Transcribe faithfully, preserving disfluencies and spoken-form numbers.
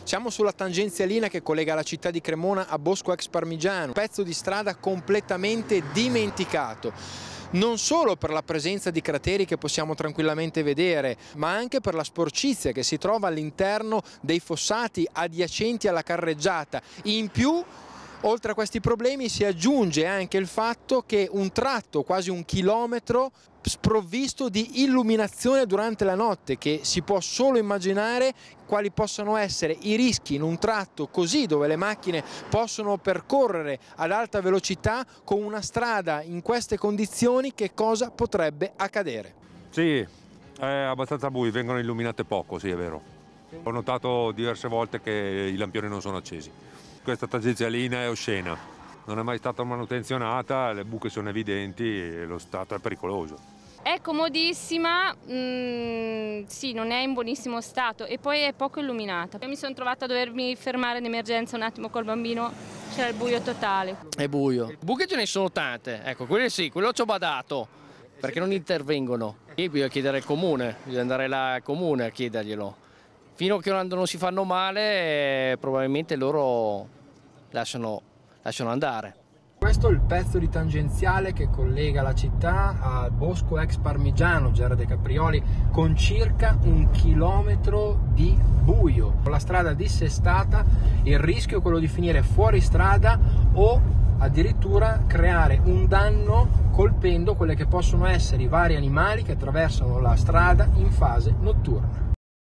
Siamo sulla tangenzialina che collega la città di Cremona a Bosco ex Parmigiano, pezzo di strada completamente dimenticato. Non solo per la presenza di crateri che possiamo tranquillamente vedere, ma anche per la sporcizia che si trova all'interno dei fossati adiacenti alla carreggiata. In più, oltre a questi problemi, si aggiunge anche il fatto che un tratto, quasi un chilometro, sprovvisto di illuminazione durante la notte, che si può solo immaginare quali possano essere i rischi in un tratto così, dove le macchine possono percorrere ad alta velocità con una strada in queste condizioni. Che cosa potrebbe accadere? Sì, è abbastanza buio, vengono illuminate poco, sì, è vero. Ho notato diverse volte che i lampioni non sono accesi. Questa tangenzialina è oscena, non è mai stata manutenzionata, le buche sono evidenti e lo stato è pericoloso. È comodissima, mm, sì, non è in buonissimo stato e poi è poco illuminata. Io mi sono trovata a dovermi fermare in emergenza un attimo col bambino, c'era il buio totale. È buio. Buche ce ne sono tante, ecco, quelle sì, quello ci ho badato, perché non intervengono. E bisogna chiedere al comune, bisogna andare là al comune a chiederglielo. Fino a che non si fanno male, eh, probabilmente loro lasciano, lasciano andare. Questo è il pezzo di tangenziale che collega la città al Bosco ex Parmigiano, Gera de Caprioli, con circa un chilometro di buio. Con la strada dissestata, il rischio è quello di finire fuori strada o addirittura creare un danno colpendo quelle che possono essere i vari animali che attraversano la strada in fase notturna.